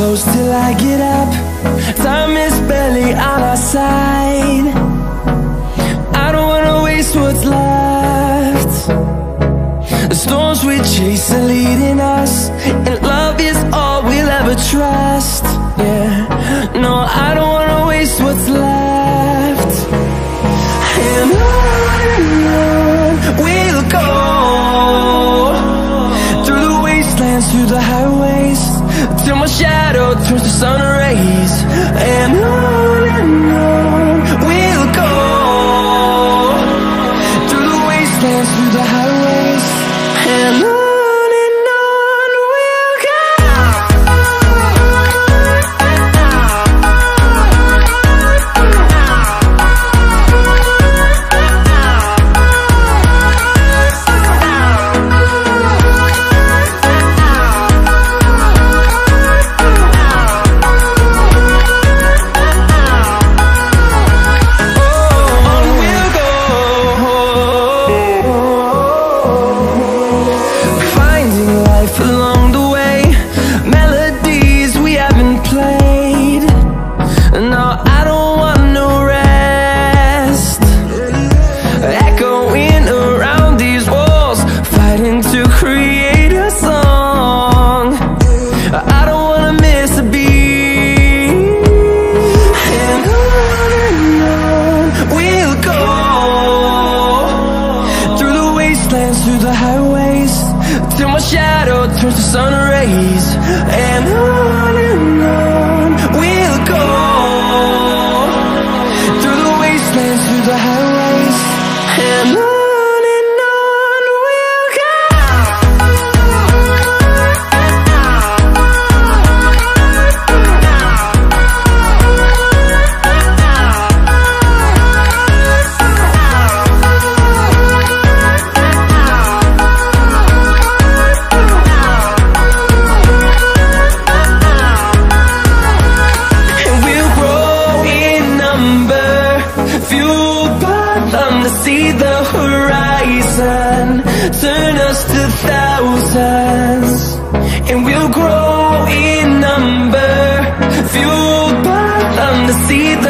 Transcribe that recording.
close till I get up. Time is barely on our side. I don't wanna waste what's left. The storms we chase are leading us, and love is all we'll ever trust. Yeah, no, I don't wanna waste what's left. And on we'll go, through the wastelands, through the highways, till my shadow turns to sun rays. And on we'll go, through the wastelands, through the highways, and on we'll go. Through the highways, till my shadow turns to sun rays. And on we'll go, through the wastelands, through the highways, and on we'll go. Fueled by them to see the horizon, turn us to thousands, and we'll grow in number. Fueled by them to see